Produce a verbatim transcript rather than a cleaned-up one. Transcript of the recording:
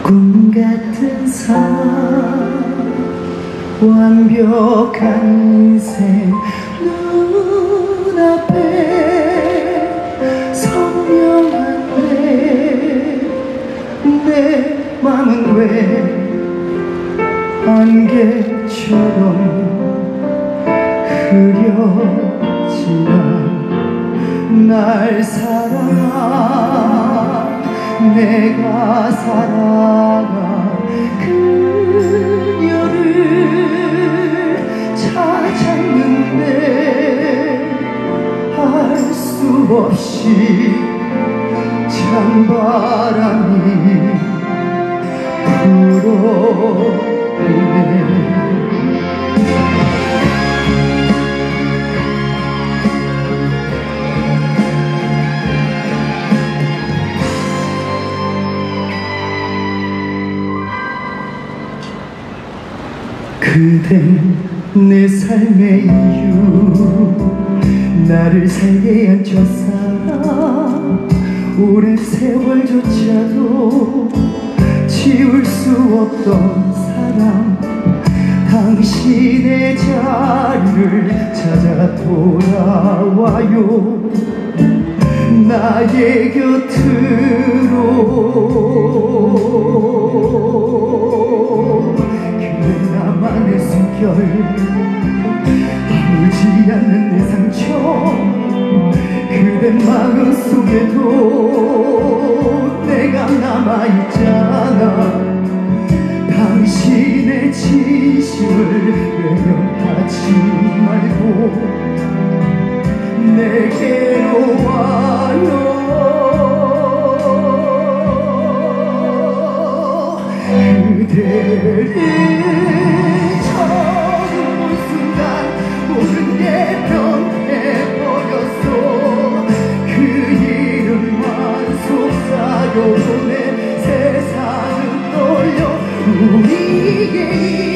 꿈 같은 삶 완벽한 인생 눈앞에 선명한데 내 맘은 왜 안개처럼 흐려지나 날 사랑한 내가 살아가 그녀를 찾았는데 알 수 없이 찬바람이 불어오네. 그댄 내 삶의 이유 나를 살게 한 첫사랑 오랜 세월조차도 지울 수 없던 사랑 당신의 자리를 찾아 돌아와요 나의 곁으로 나만의 숨결 아물지 않는 내 상처 그대 마음속에도 내가 남아있잖아 당신의 진심을 외면하지 말고 내게로 와요 그대를 세상은 떨려 우리에게